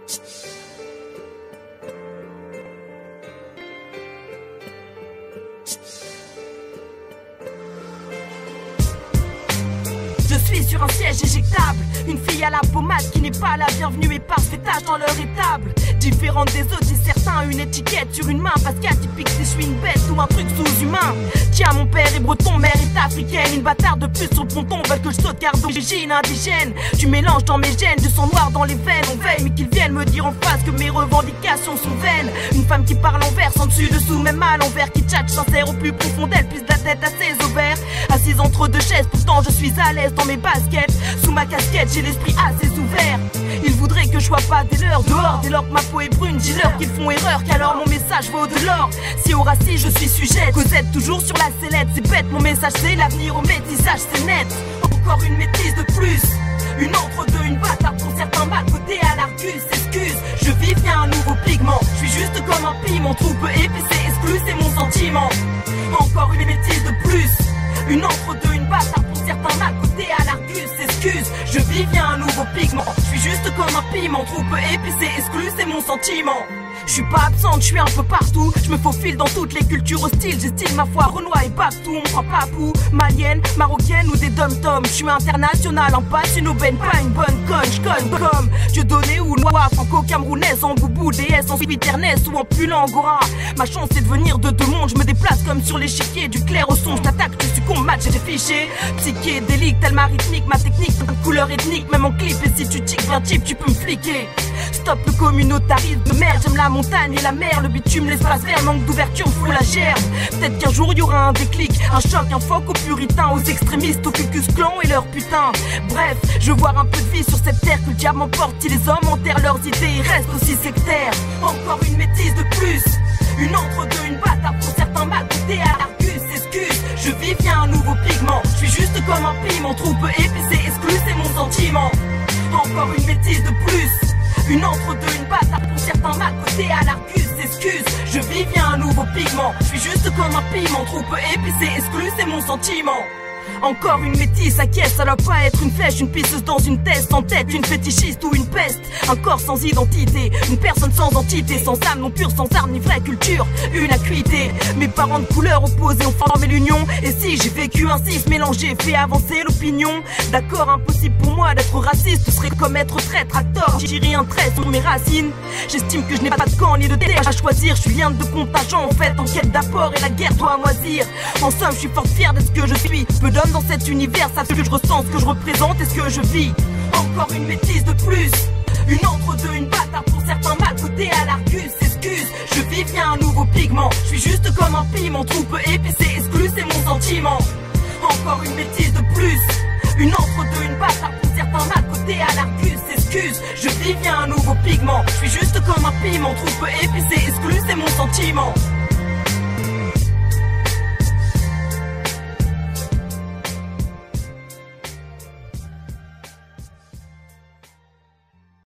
Je suis sur un siège éjectable, une fille à la pommade qui n'est pas la bienvenue et part ses tâches dans leur étable. Différente des autres, j'ai certain une étiquette sur une main parce qu'atypique si je suis une bête ou un truc sous-humain. Tiens, mon père est breton, mère est africaine, une bâtarde de plus sur le ponton veulent que je saute car d'origine indigène. Tu mélanges dans mes gènes du sang noir dans les veines, on veille mais qu'ils viennent me dire en face que mes revendications sont vaines. Une femme qui parle en vers, sans dessus dessous, même à l'envers, qui tchatche sincère au plus profond d'elle, puise la tête à ses ovaires. Assise entre deux chaises, pourtant je suis à l'aise dans mes baskets. Sous ma casquette, j'ai l'esprit assez ouvert. Ils voudraient que je sois pas des leurs dehors. Dès lors que ma peau est brune, dis-leur qu'ils font erreur, qu'alors mon message vaut de l'or. Si au racisme je suis sujet, Cosette toujours sur la sellette. C'est bête, mon message c'est l'avenir au métissage, c'est net. Encore une métisse de plus, une entre-deux, une bâtarde pour certains mal côté à l'Argus. Excuse, je vis bien un nouveau pigment. Je suis juste comme un piment, trop peu épicé, exclu, c'est mon sentiment. Encore une métisse de plus, une entre-deux, une bâtarde pour certains mal côté à l'Argus. Excuse, je vis bien un nouveau pigment. Je suis juste comme un piment, trop peu épicé, exclu, c'est mon sentiment. Je suis pas absente, je suis un peu partout. Je me faufile dans toutes les cultures hostiles. J'estime ma foi Renoir et Babtou. On me croit pas fou, malienne, marocaine ou des dom-toms. Je suis international, en passe une aubaine, pas une bonne conne. J'conne comme Dieu donné ou noir, franco-camerounaise, en boubou, déesse, en Ernest ou en pull angora. Ma chance c'est de venir de deux mondes. Je me déplace comme sur l'échiquier, du clair au son. Je t'attaque, tu succombes, match, j'ai des fichiers. Psychédélique, tel ma rythmique, ma technique, couleur ethnique, même en clip. Et si tu tiques bien type, tu peux me fliquer. Stop le communautarisme de merde, j'aime la montagne et la mer, le bitume, l'espace vert, manque d'ouverture, fout la gerbe. Peut-être qu'un jour y aura un déclic, un choc, un phoque aux puritains, aux extrémistes, aux cucus clans et leurs putains. Bref, je veux voir un peu de vie sur cette terre, que le diable m'emporte si les hommes enterrent leurs idées et restent aussi sectaires. Encore une métisse de plus, une entre-deux, une bâtarde pour certains mal côté à l'Argus. Excuse, je vis bien un nouveau pigment. Je suis juste comme un piment, trop peu épicé, exclu, c'est mon sentiment. Encore une métisse de plus, une entre-deux, une bâtarde pour certains mal côté à l'Argus. Excuse, je vis bien un nouveau pigment. Je suis juste comme un piment, trop peu épicé, exclu, c'est mon sentiment. Encore une métisse à caisse, ça doit pas être une flèche, une pisseuse dans une teste, en tête une fétichiste ou une peste. Un corps sans identité, une personne sans entité, sans âme non pure, sans arme ni vraie culture, une acuité. Mes parents de couleurs opposées ont formé l'union. Et si j'ai vécu ainsi, se mélanger, fait avancer l'opinion. D'accord, impossible pour moi d'être raciste, ce serait comme être traître à tort. J'irai un trait sur mes racines. J'estime que je n'ai pas de camp ni de terre à choisir. Je suis lien de contingent en fait, en quête d'apport et la guerre doit moisir. En somme, je suis fort fier de ce que je suis. Peu d'hommes dans cet univers savent ce que je ressens, ce que je représente et ce que je vis. Encore une métisse de plus, une entre-deux, une bâtarde pour certains mal côté à l'Argus. Excuse, je vis bien un nouveau pigment. Je suis juste comme un piment, trop peu épicé, exclu, c'est mon sentiment. Encore une métisse de plus, une entre-deux, une bâtarde pour certains mal côté à l'Argus. Excuse, je vis bien un nouveau pigment. Je suis juste comme un piment, trop peu épicé, exclu, c'est mon sentiment.